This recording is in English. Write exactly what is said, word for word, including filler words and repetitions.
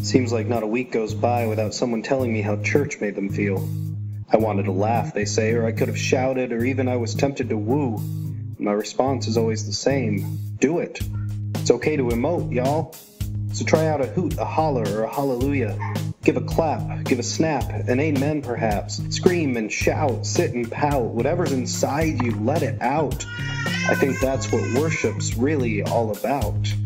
Seems like not a week goes by without someone telling me how church made them feel. I wanted to laugh, they say, or I could have shouted, or even I was tempted to woo. My response is always the same. Do it. It's okay to emote, y'all. So try out a hoot, a holler, or a hallelujah. Give a clap, give a snap, an amen perhaps. Scream and shout, sit and pout. Whatever's inside you, let it out. I think that's what worship's really all about.